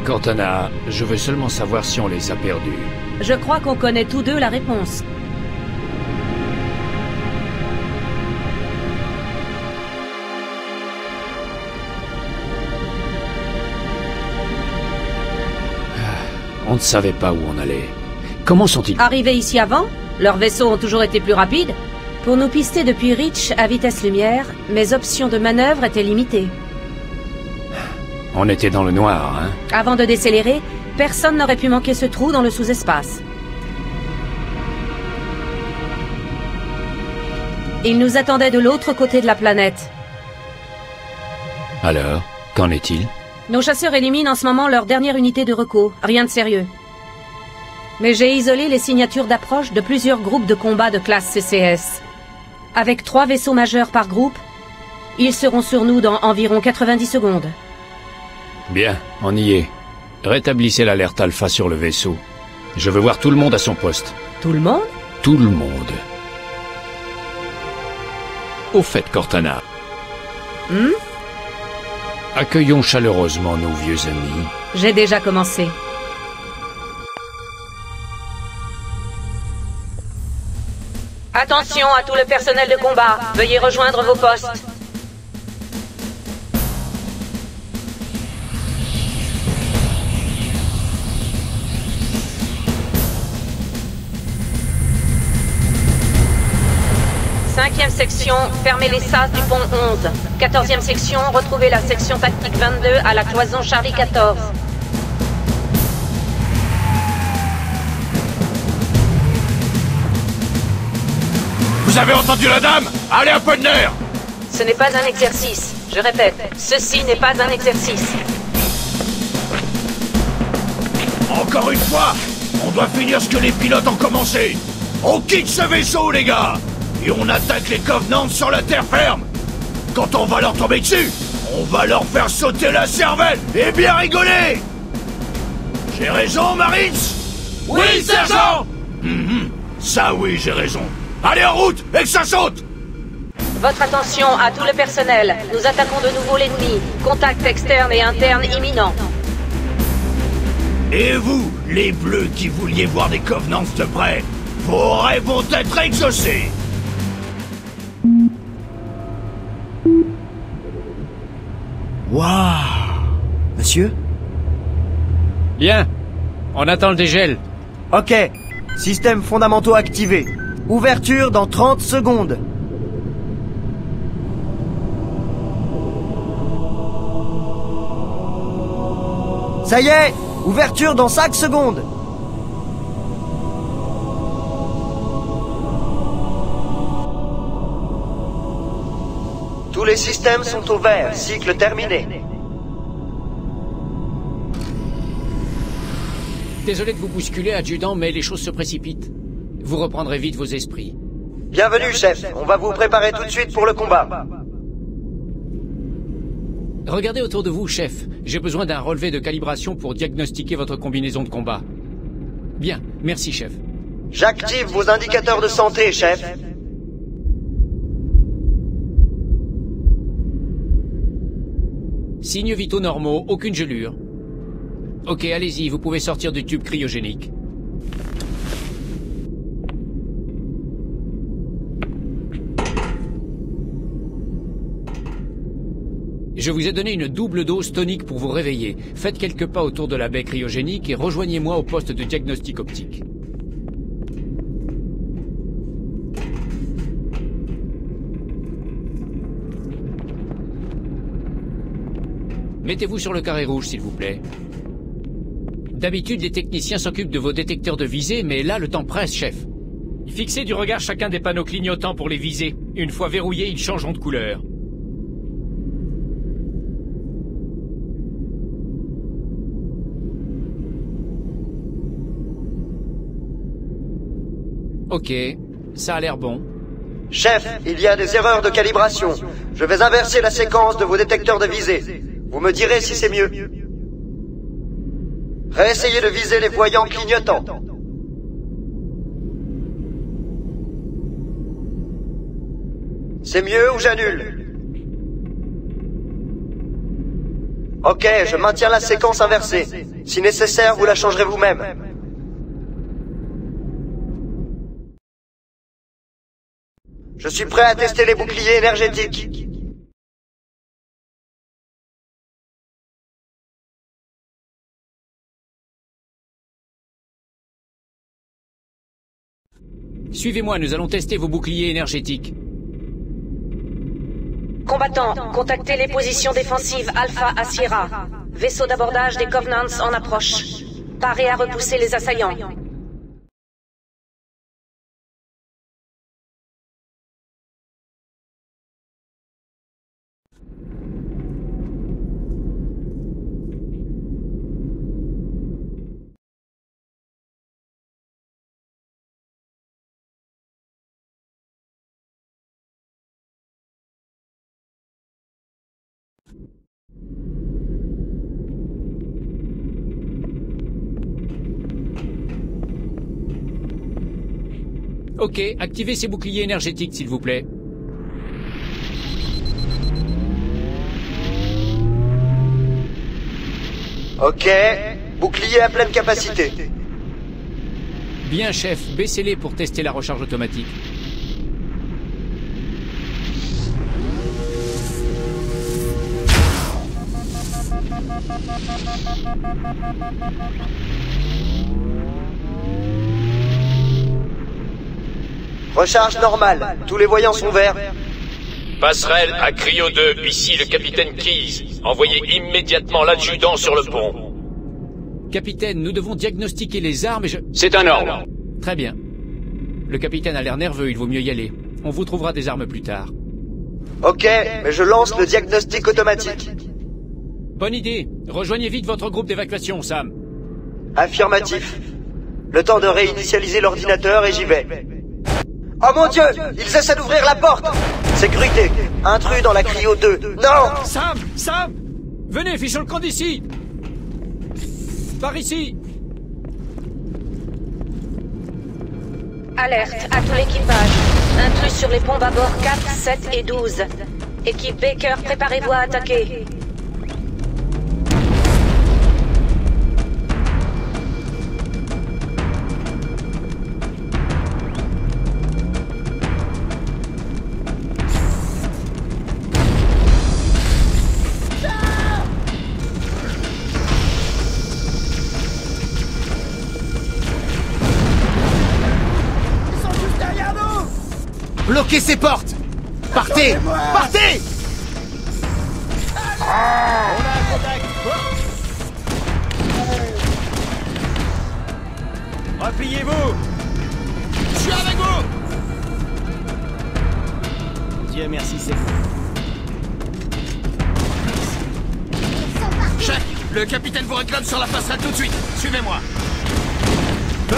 Cortana, je veux seulement savoir si on les a perdus. Je crois qu'on connaît tous deux la réponse. On ne savait pas où on allait. Comment sont-ils? Arrivés ici avant, leurs vaisseaux ont toujours été plus rapides. Pour nous pister depuis Reach à vitesse lumière, mes options de manœuvre étaient limitées. On était dans le noir, hein? Avant de décélérer, personne n'aurait pu manquer ce trou dans le sous-espace. Ils nous attendaient de l'autre côté de la planète. Alors, qu'en est-il? Nos chasseurs éliminent en ce moment leur dernière unité de recours. Rien de sérieux. Mais j'ai isolé les signatures d'approche de plusieurs groupes de combat de classe CCS. Avec 3 vaisseaux majeurs par groupe, ils seront sur nous dans environ 90 secondes. Bien, on y est. Rétablissez l'alerte alpha sur le vaisseau. Je veux voir tout le monde à son poste. Tout le monde? Tout le monde. Au fait, Cortana. Accueillons chaleureusement nos vieux amis. J'ai déjà commencé. Attention à tout le personnel de combat. Veuillez rejoindre vos postes. Cinquième section, fermez les sas du pont 11. 14e section, retrouvez la section tactique 22 à la cloison Charlie 14. Vous avez entendu la dame? Allez, un peu de nerf! Ce n'est pas un exercice. Je répète, ceci n'est pas un exercice. Encore une fois, on doit finir ce que les pilotes ont commencé. On quitte ce vaisseau, les gars! Et on attaque les Covenants sur la terre ferme. Quand on va leur tomber dessus, on va leur faire sauter la cervelle et bien rigoler. J'ai raison, Marines? Oui, sergent! Ça oui, j'ai raison. Allez en route et que ça saute! Votre attention à tout le personnel. Nous attaquons de nouveau l'ennemi. Contact externe et interne imminent. Et vous, les bleus qui vouliez voir des Covenants de près, vos rêves vont être exaucés. Waouh! Monsieur? Bien. On attend le dégel. Ok. Systèmes fondamentaux activés. Ouverture dans 30 secondes. Ça y est! Ouverture dans 5 secondes. Tous les systèmes sont au vert. Cycle terminé. Désolé de vous bousculer, adjudant, mais les choses se précipitent. Vous reprendrez vite vos esprits. Bienvenue, chef. On va vous préparer tout de suite pour le combat. Regardez autour de vous, chef. J'ai besoin d'un relevé de calibration pour diagnostiquer votre combinaison de combat. Bien, merci, chef. J'active vos indicateurs de santé, chef. Signes vitaux normaux, aucune gelure. Ok, allez-y, vous pouvez sortir du tube cryogénique. Je vous ai donné une double dose tonique pour vous réveiller. Faites quelques pas autour de la baie cryogénique et rejoignez-moi au poste de diagnostic optique. Mettez-vous sur le carré rouge, s'il vous plaît. D'habitude, les techniciens s'occupent de vos détecteurs de visée, mais là, le temps presse, chef. Fixez du regard chacun des panneaux clignotants pour les viser. Une fois verrouillés, ils changeront de couleur. Ok, ça a l'air bon. Chef, il y a des erreurs de calibration. Je vais inverser la séquence de vos détecteurs de visée. Vous me direz si c'est mieux. Réessayez de viser les voyants clignotants. C'est mieux ou j'annule? Ok, je maintiens la séquence inversée. Si nécessaire, vous la changerez vous-même. Je suis prêt à tester les boucliers énergétiques. Suivez-moi, nous allons tester vos boucliers énergétiques. Combattants, contactez les positions défensives Alpha à Sierra. Vaisseau d'abordage des Covenants en approche. Parez à repousser les assaillants. Ok, activez ces boucliers énergétiques, s'il vous plaît. Ok, bouclier à pleine capacité. Bien, chef, baissez-les pour tester la recharge automatique. Recharge normale. Tous les voyants sont verts. Passerelle à Cryo 2, ici le capitaine Keyes. Envoyez immédiatement l'adjudant sur le pont. Capitaine, nous devons diagnostiquer les armes et je... C'est un ordre. Très bien. Le capitaine a l'air nerveux, il vaut mieux y aller. On vous trouvera des armes plus tard. Ok, mais je lance le diagnostic automatique. Bonne idée. Rejoignez vite votre groupe d'évacuation, Sam. Affirmatif. Le temps de réinitialiser l'ordinateur et j'y vais. Oh mon Dieu! Ils essaient d'ouvrir la porte! Sécurité! Intrus dans la Cryo 2! Non! Sam! Sam! Venez, fichons le camp d'ici! Par ici! Alerte à tout l'équipage. Intrus sur les pompes à bord 4, 7 et 12. Équipe Baker, préparez-vous à attaquer. Bloquez ces portes! Partez! Partez! On a un contact. Repliez-vous. Je suis avec vous! Dieu merci, c'est... Chef, le capitaine vous réclame sur la passerelle tout de suite. Suivez-moi. Feu.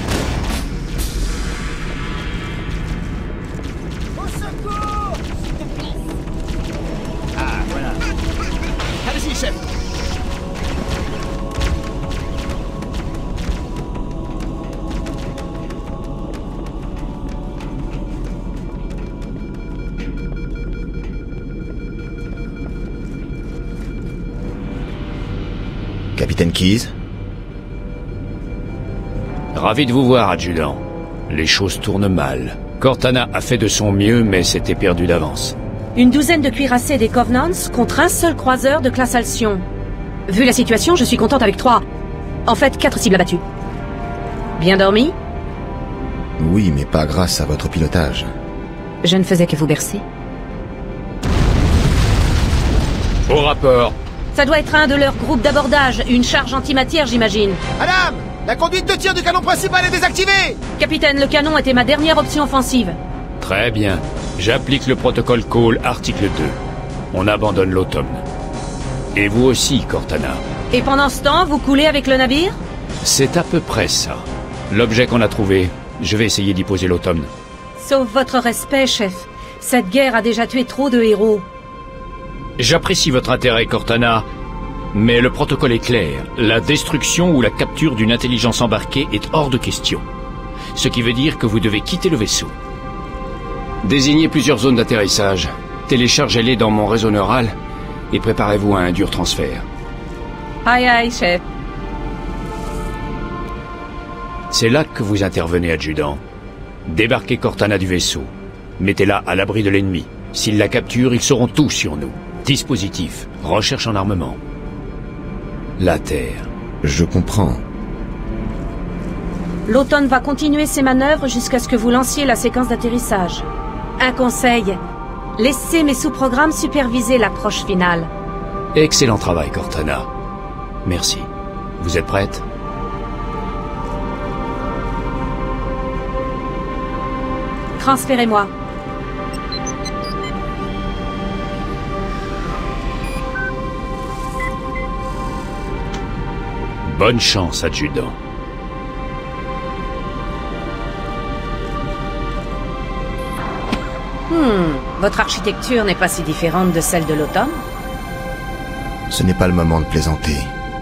Ah, voilà. Allez-y, chef. Capitaine Keyes? Ravi de vous voir, adjudant. Les choses tournent mal. Cortana a fait de son mieux, mais c'était perdu d'avance. Une douzaine de cuirassés des Covenants contre un seul croiseur de classe Alcyon. Vu la situation, je suis contente avec 3. En fait, 4 cibles abattues. Bien dormi? Oui, mais pas grâce à votre pilotage. Je ne faisais que vous bercer. Au rapport. Ça doit être un de leurs groupes d'abordage, une charge antimatière, j'imagine. Madame! La conduite de tir du canon principal est désactivée! Capitaine, le canon était ma dernière option offensive. Très bien. J'applique le protocole Call, article 2. On abandonne l'automne. Et vous aussi, Cortana. Et pendant ce temps, vous coulez avec le navire? C'est à peu près ça. L'objet qu'on a trouvé, je vais essayer d'y poser l'automne. Sauf votre respect, chef. Cette guerre a déjà tué trop de héros. J'apprécie votre intérêt, Cortana, mais le protocole est clair. La destruction ou la capture d'une intelligence embarquée est hors de question. Ce qui veut dire que vous devez quitter le vaisseau. Désignez plusieurs zones d'atterrissage, téléchargez-les dans mon réseau neural et préparez-vous à un dur transfert. Aïe aïe, chef. C'est là que vous intervenez, adjudant. Débarquez Cortana du vaisseau. Mettez-la à l'abri de l'ennemi. S'ils la capturent, ils sauront tout sur nous. Dispositif, recherche en armement. La Terre. Je comprends. L'Automne va continuer ses manœuvres jusqu'à ce que vous lanciez la séquence d'atterrissage. Un conseil. Laissez mes sous-programmes superviser l'approche finale. Excellent travail, Cortana. Merci. Vous êtes prête? Transférez-moi. Bonne chance, adjudant. Votre architecture n'est pas si différente de celle de l'Automne. Ce n'est pas le moment de plaisanter.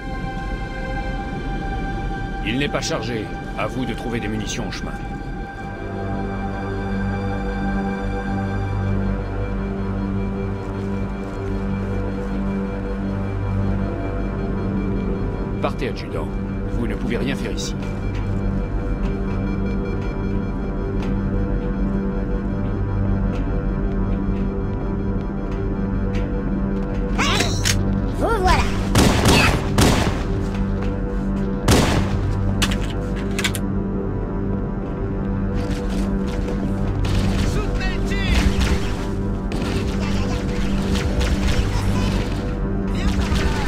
Il n'est pas chargé. À vous de trouver des munitions en chemin. Partez, adjudant. Vous ne pouvez rien faire ici. Vous voilà. Soutenez le tir. Viens par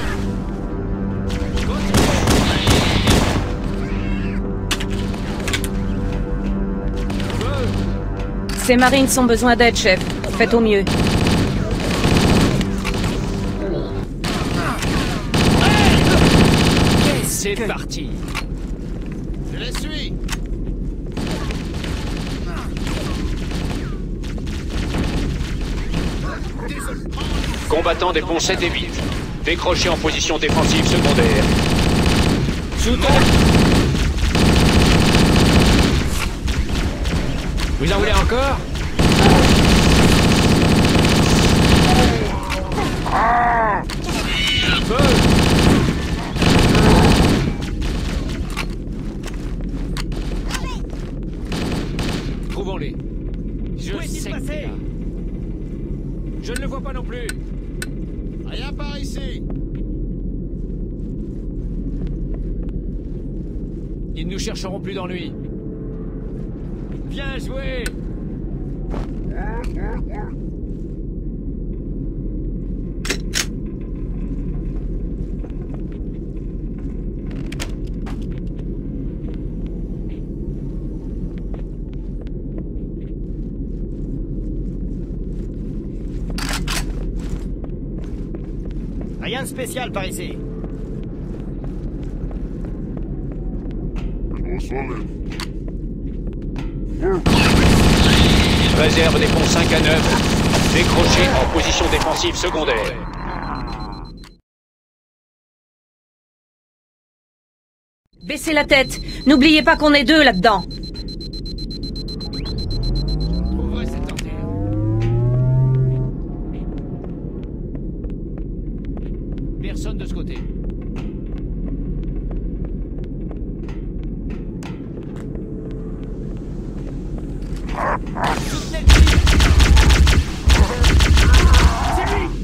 là. Ces marines ont besoin d'aide, chef. Faites au mieux. C'est parti. Je les suis. Combattants des ponts 7 et 8. Décrochez en position défensive secondaire. Vous en voulez encore? Trouvons-les. Je sais que t'es là. Je ne le vois pas non plus. Rien par ici. Ils ne nous chercheront plus d'ennui. Bien joué. Rien de spécial par ici. Réserve des ponts 5 à 9. Décrochez en position défensive secondaire. Baissez la tête. N'oubliez pas qu'on est deux là-dedans. Ouvrez cette entrée. Personne de ce côté. Soutenez le tir. C'est lui.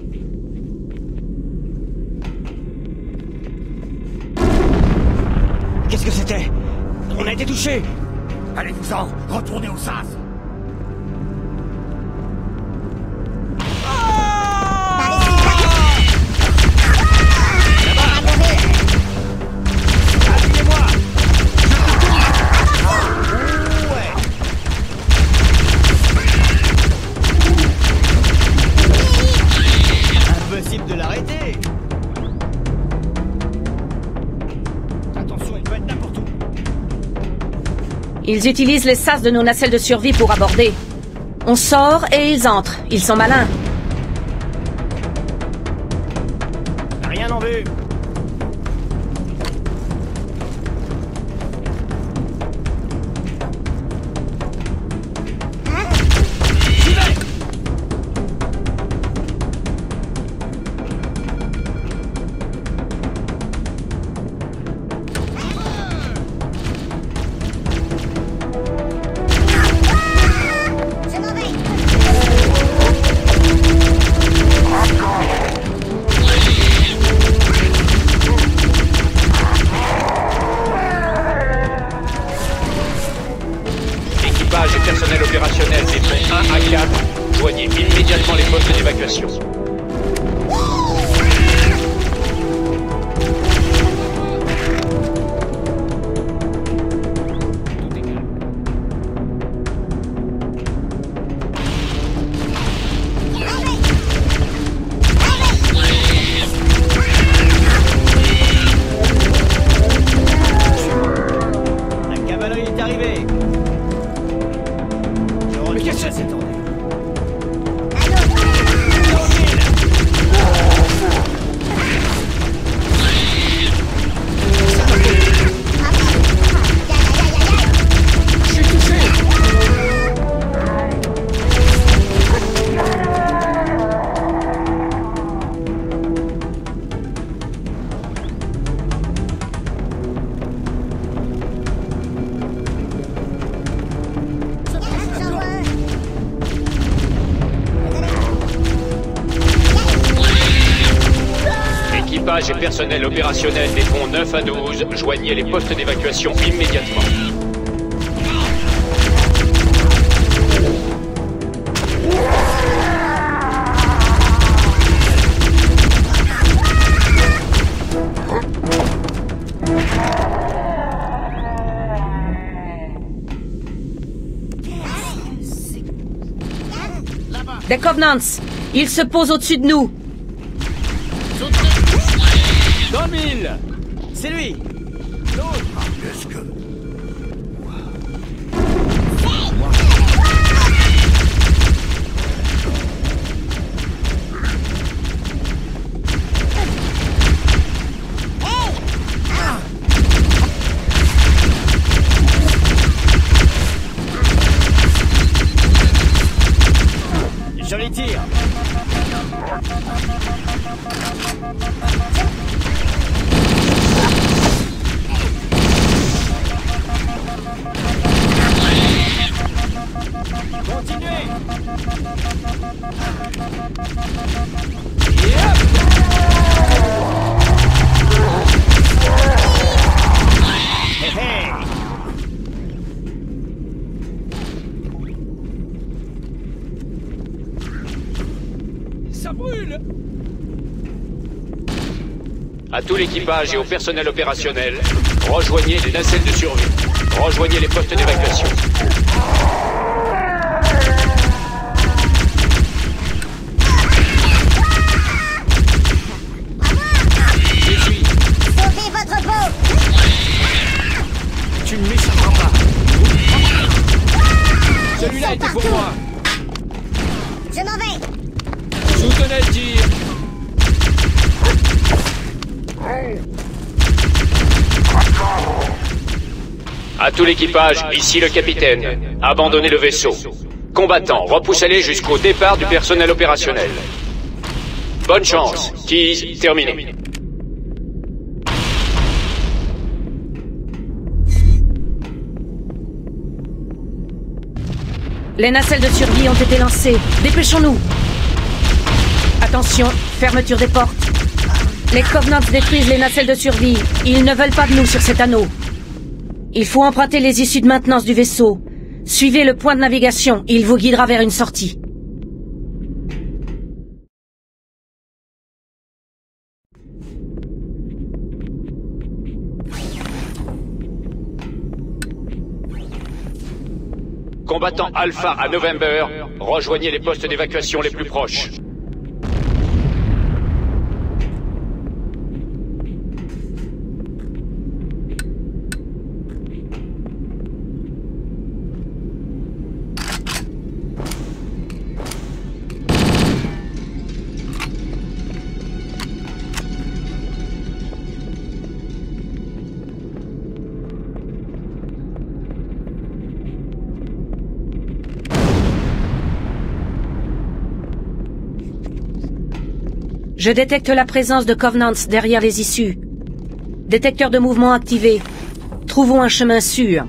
Qu'est-ce que c'était? On a été touchés. Allez-vous-en, retournez au sas. Appuyez-moi. Ouais. Impossible de l'arrêter. Attention, il peut être n'importe où. Ils utilisent les sas de nos nacelles de survie pour aborder. On sort et ils entrent. Ils sont malins. Rien en vue. d'évacuation. Équipage et personnel opérationnel des ponts 9 à 12, joignez les postes d'évacuation immédiatement. Des Covenants! Ils se posent au-dessus de nous! Dans le mille! C'est lui! L'autre! Qu'est-ce que... Joli tir! Continuez! Yep! Hey, hey! Ça brûle! À tout l'équipage et au personnel opérationnel, rejoignez les nacelles de survie. Rejoignez les postes d'évacuation. Sauvez votre peau! Tu ne m'échapperas pas! Celui-là était pour moi! Je m'en vais! Soutenez le tir! À tout l'équipage, ici le capitaine. Abandonnez le vaisseau. Combattants, repoussez-les jusqu'au départ du personnel opérationnel. Bonne chance. Keys, terminé. Les nacelles de survie ont été lancées. Dépêchons-nous. Attention, fermeture des portes. Les Covenants détruisent les nacelles de survie. Ils ne veulent pas de nous sur cet anneau. Il faut emprunter les issues de maintenance du vaisseau. Suivez le point de navigation. Il vous guidera vers une sortie. Combattant Alpha à November, rejoignez les postes d'évacuation les plus proches. Je détecte la présence de Covenants derrière les issues. Détecteur de mouvement activé. Trouvons un chemin sûr.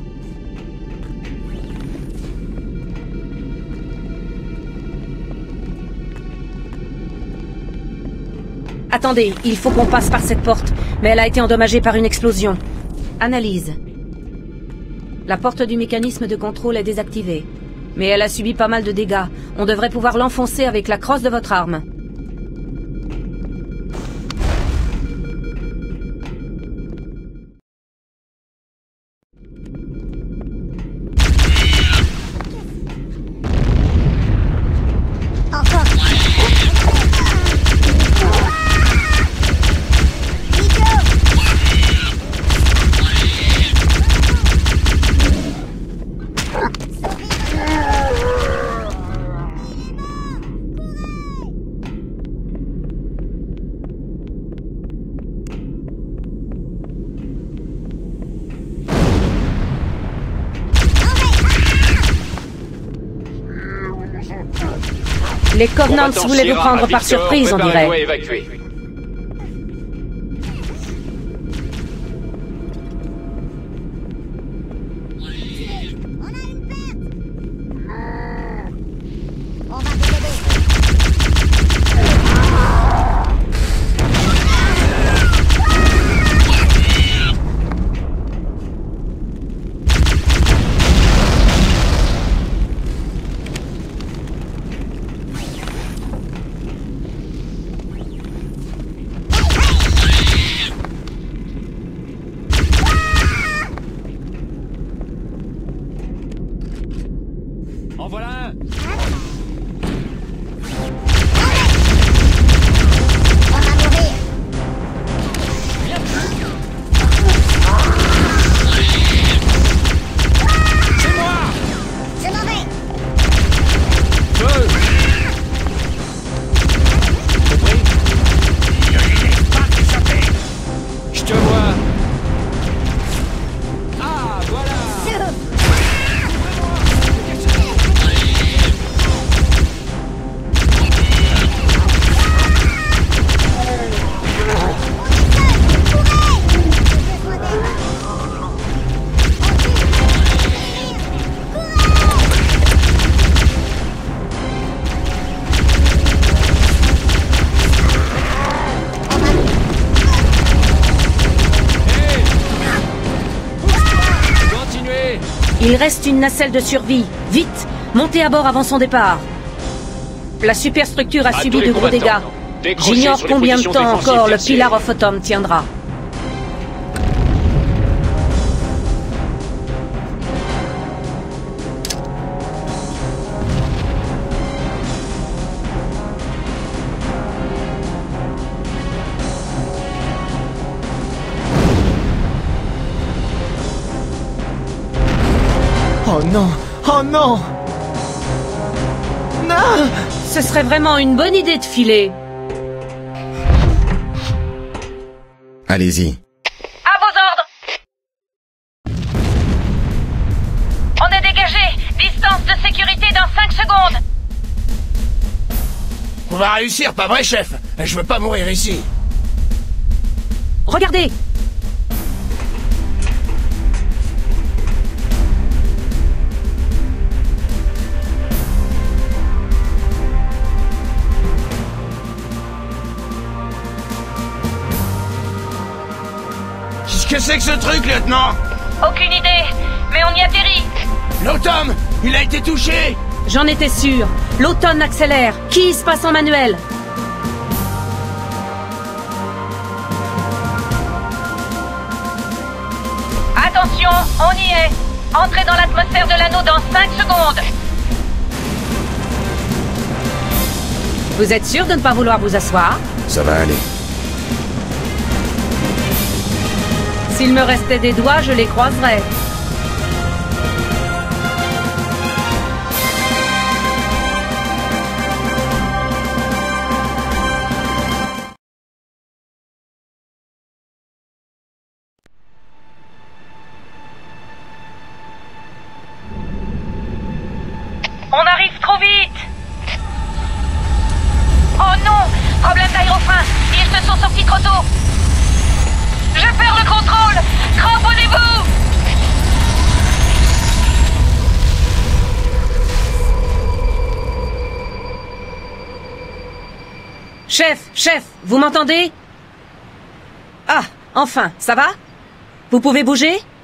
Attendez, il faut qu'on passe par cette porte, mais elle a été endommagée par une explosion. Analyse. La porte du mécanisme de contrôle est désactivée. Mais elle a subi pas mal de dégâts. On devrait pouvoir l'enfoncer avec la crosse de votre arme. Les Covenants voulaient vous prendre par surprise, on dirait. En voilà un. On va mourir. C'est moi. Je m'en vais. Feu. Compris? Ne laisse pas t'échapper. Je te vois. Ah, voilà. Il reste une nacelle de survie. Vite, montez à bord avant son départ. La superstructure a subi de gros dégâts. J'ignore combien de temps encore le Pillar of Autumn tiendra. Oh non! Oh non! Non! Ce serait vraiment une bonne idée de filer. Allez-y. À vos ordres! On est dégagé! Distance de sécurité dans 5 secondes! On va réussir, pas vrai, chef? Je veux pas mourir ici. Regardez! Qu'est-ce que c'est que ce truc, lieutenant? Aucune idée, mais on y atterrit! L'Automne, il a été touché! J'en étais sûr. L'automne accélère. Qui se passe en manuel? Attention, on y est. Entrez dans l'atmosphère de l'anneau dans 5 secondes. Vous êtes sûr de ne pas vouloir vous asseoir? Ça va aller. S'il me restait des doigts, je les croiserais. On arrive trop vite! Oh non! Problème d'aérofrein! Ils se sont sortis trop tôt! Je perds le contrôle! Cramponnez-vous! Chef, vous m'entendez? Ah, enfin, ça va? Vous pouvez bouger?